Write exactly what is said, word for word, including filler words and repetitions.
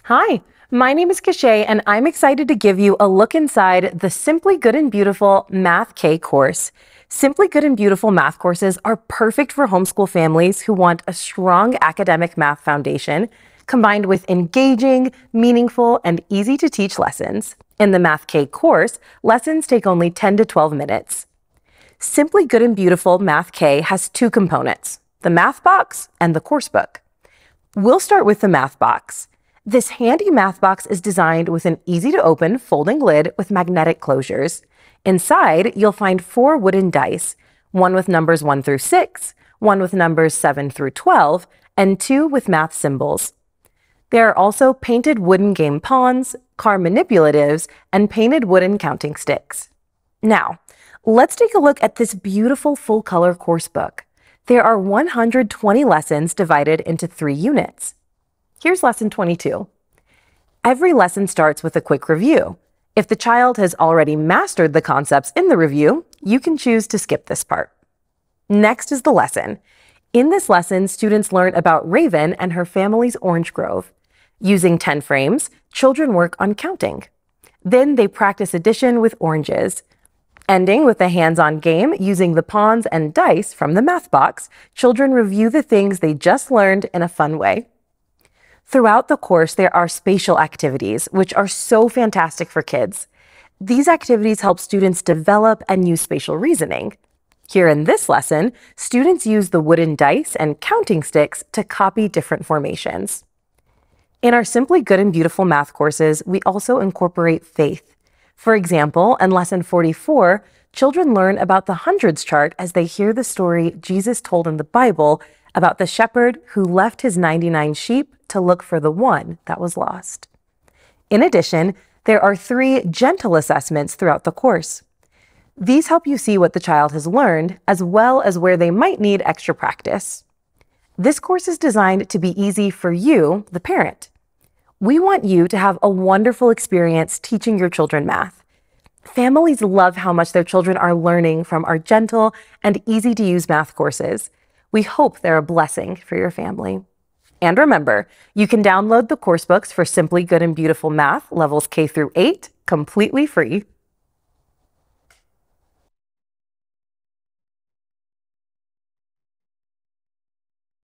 Hi, my name is Kashay, and I'm excited to give you a look inside the Simply Good and Beautiful Math K course. Simply Good and Beautiful math courses are perfect for homeschool families who want a strong academic math foundation combined with engaging, meaningful, and easy to teach lessons. In the Math K course, lessons take only ten to twelve minutes. Simply Good and Beautiful Math K has two components, the math box and the course book. We'll start with the math box. This handy math box is designed with an easy-to-open folding lid with magnetic closures. Inside, you'll find four wooden dice, one with numbers one through six, one with numbers seven through twelve, and two with math symbols. There are also painted wooden game pawns, car manipulatives, and painted wooden counting sticks. Now, let's take a look at this beautiful full-color course book. There are one hundred twenty lessons divided into three units. Here's lesson twenty-two. Every lesson starts with a quick review. If the child has already mastered the concepts in the review, you can choose to skip this part. Next is the lesson. In this lesson, students learn about Raven and her family's orange grove. Using ten frames, children work on counting. Then they practice addition with oranges. Ending with a hands-on game using the pawns and dice from the math box, children review the things they just learned in a fun way. Throughout the course, there are spatial activities, which are so fantastic for kids. These activities help students develop and use spatial reasoning. Here in this lesson, students use the wooden dice and counting sticks to copy different formations. In our Simply Good and Beautiful math courses, we also incorporate faith. For example, in lesson forty-four, children learn about the hundreds chart as they hear the story Jesus told in the Bible about the shepherd who left his ninety-nine sheep to look for the one that was lost. In addition, there are three gentle assessments throughout the course. These help you see what the child has learned, as well as where they might need extra practice. This course is designed to be easy for you, the parent. We want you to have a wonderful experience teaching your children math. Families love how much their children are learning from our gentle and easy-to-use math courses. We hope they're a blessing for your family. And remember, you can download the course books for Simply Good and Beautiful Math, levels K through eight, completely free.